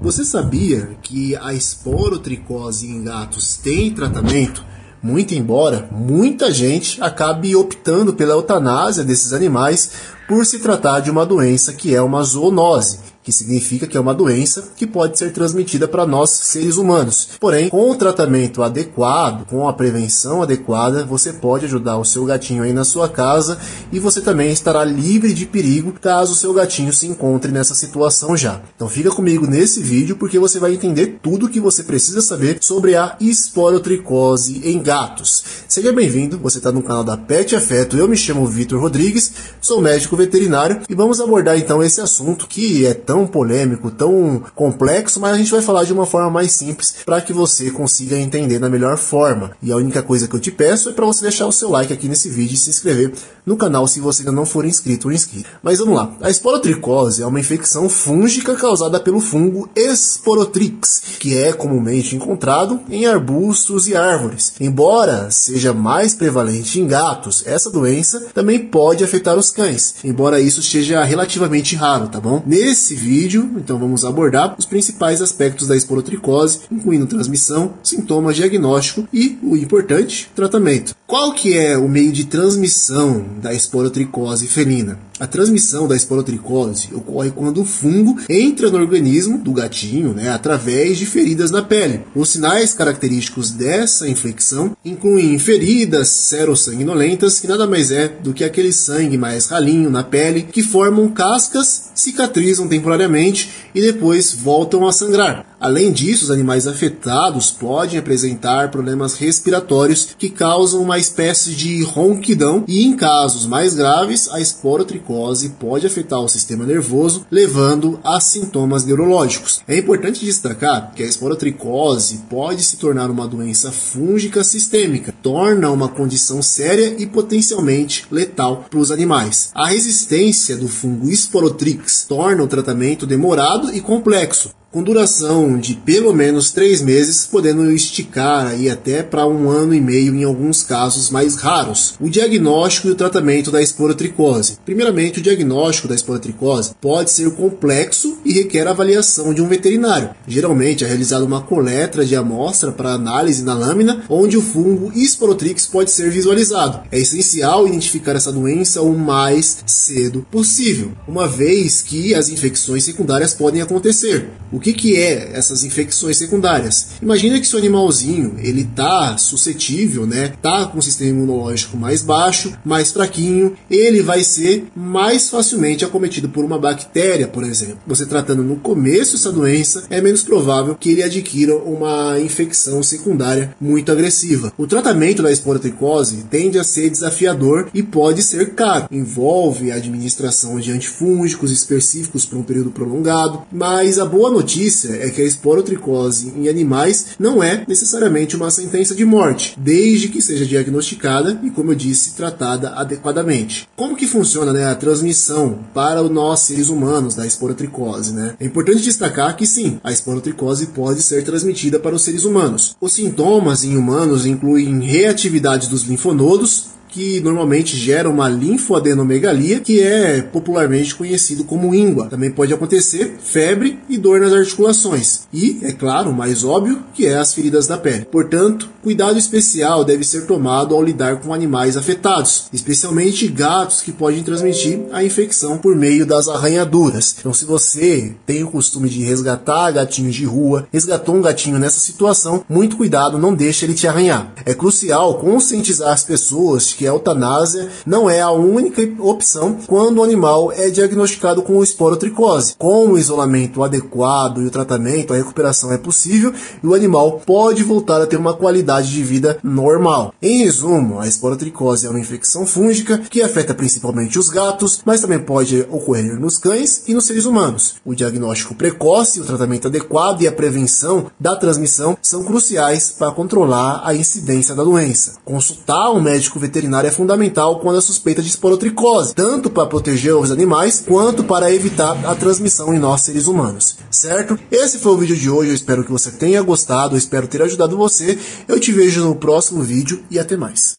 Você sabia que a esporotricose em gatos tem tratamento? Muito embora muita gente acabe optando pela eutanásia desses animais por se tratar de uma doença que é uma zoonose, que significa que é uma doença que pode ser transmitida para nós seres humanos. Porém, com o tratamento adequado, com a prevenção adequada, você pode ajudar o seu gatinho aí na sua casa e você também estará livre de perigo caso o seu gatinho se encontre nessa situação já. Então fica comigo nesse vídeo porque você vai entender tudo o que você precisa saber sobre a esporotricose em gatos. Seja bem-vindo, você está no canal da Pet Afeto, eu me chamo Vitor Rodrigues, sou médico veterinário e vamos abordar então esse assunto que é tão polêmico, tão complexo, mas a gente vai falar de uma forma mais simples para que você consiga entender da melhor forma. E a única coisa que eu te peço é para você deixar o seu like aqui nesse vídeo e se inscrever no canal se você ainda não for inscrito ou inscrito. Mas vamos lá. A esporotricose é uma infecção fúngica causada pelo fungo Esporotrix, que é comumente encontrado em arbustos e árvores. Embora seja mais prevalente em gatos, essa doença também pode afetar os cães, embora isso seja relativamente raro, tá bom? Nesse vídeo, então, vamos abordar os principais aspectos da esporotricose, incluindo transmissão, sintomas, diagnóstico e, o importante, tratamento. Qual que é o meio de transmissão da esporotricose felina? A transmissão da esporotricose ocorre quando o fungo entra no organismo do gatinho, através de feridas na pele. Os sinais característicos dessa infecção incluem feridas serossanguinolentas, que nada mais é do que aquele sangue mais ralinho na pele, que formam cascas, cicatrizam temporariamente e depois voltam a sangrar. Além disso, os animais afetados podem apresentar problemas respiratórios que causam uma espécie de ronquidão e, em casos mais graves, a esporotricose pode afetar o sistema nervoso, levando a sintomas neurológicos. É importante destacar que a esporotricose pode se tornar uma doença fúngica sistêmica, torna uma condição séria e potencialmente letal para os animais. A resistência do fungo Esporotrix torna o tratamento demorado e complexo, com duração de pelo menos 3 meses, podendo esticar aí até para 1 ano e meio em alguns casos mais raros. O diagnóstico e o tratamento da esporotricose. Primeiramente, o diagnóstico da esporotricose pode ser complexo e requer avaliação de um veterinário. Geralmente é realizada uma coleta de amostra para análise na lâmina, onde o fungo Esporotrix pode ser visualizado. É essencial identificar essa doença o mais cedo possível, uma vez que as infecções secundárias podem acontecer. O que é essas infecções secundárias? Imagina que seu animalzinho, ele está suscetível, tá com o sistema imunológico mais baixo, mais fraquinho, ele vai ser mais facilmente acometido por uma bactéria, por exemplo. Você tratando no começo essa doença, é menos provável que ele adquira uma infecção secundária muito agressiva. O tratamento da esporotricose tende a ser desafiador e pode ser caro. Envolve a administração de antifúngicos específicos por um período prolongado, mas a boa notícia é que a esporotricose em animais não é necessariamente uma sentença de morte, desde que seja diagnosticada e, como eu disse, tratada adequadamente. Como que funciona a transmissão para nós seres humanos da esporotricose? É importante destacar que sim, a esporotricose pode ser transmitida para os seres humanos. Os sintomas em humanos incluem reatividade dos linfonodos, que normalmente gera uma linfoadenomegalia, que é popularmente conhecido como íngua. Também pode acontecer febre e dor nas articulações. E, é claro, o mais óbvio, que é as feridas da pele. Portanto, cuidado especial deve ser tomado ao lidar com animais afetados, especialmente gatos que podem transmitir a infecção por meio das arranhaduras. Então, se você tem o costume de resgatar gatinhos de rua, resgatou um gatinho nessa situação, muito cuidado, não deixe ele te arranhar. É crucial conscientizar as pessoas que a eutanásia não é a única opção quando o animal é diagnosticado com esporotricose. Com o isolamento adequado e o tratamento, a recuperação é possível e o animal pode voltar a ter uma qualidade de vida normal. Em resumo, a esporotricose é uma infecção fúngica que afeta principalmente os gatos, mas também pode ocorrer nos cães e nos seres humanos. O diagnóstico precoce, o tratamento adequado e a prevenção da transmissão são cruciais para controlar a incidência da doença. Consultar um médico veterinário é fundamental quando há suspeita de esporotricose, tanto para proteger os animais, quanto para evitar a transmissão em nós seres humanos, certo? Esse foi o vídeo de hoje, eu espero que você tenha gostado, eu espero ter ajudado você, eu te vejo no próximo vídeo e até mais.